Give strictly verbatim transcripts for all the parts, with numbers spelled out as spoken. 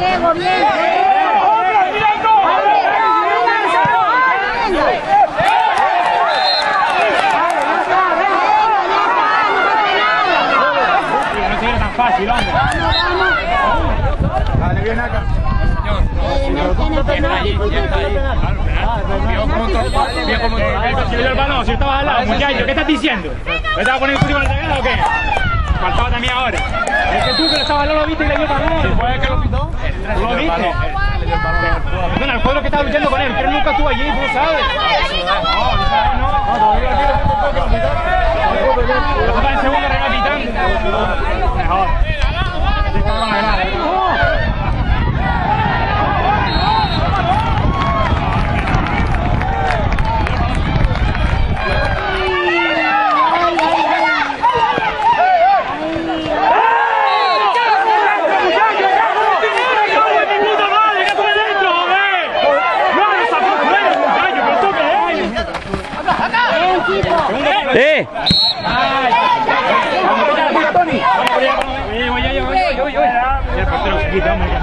Diego, bien. No se tan fácil, hombre. Dale, bien acá. Si le dio el balón, si estabas al lado, muchacho, ¿qué estás diciendo? ¿Me estabas poniendo el último en la regada o qué? Faltaba también ahora. Es que tú que le estabas al lado lo viste y le dio el balón. ¿Fue el que lo pitó? ¿Lo viste? Perdona, el jugador que estaba luchando con él, que él nunca estuvo allí, tú lo sabes. No, no sabes, no. No, todavía no quiero. Lo que pasa en segundo era capitán. Mejor. ¡Eh! El portero se quita, hombre.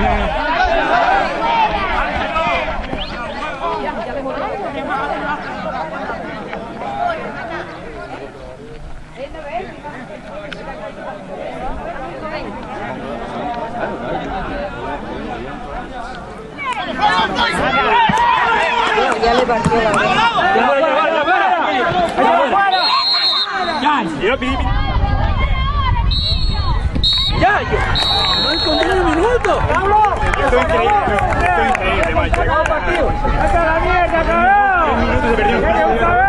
Ya le partió la mano. ¡Ya! ¡No encontré un minuto! Esto es increíble, esto es increíble, macho. ¡Hasta la mierda, cagado! Un minuto se perdió.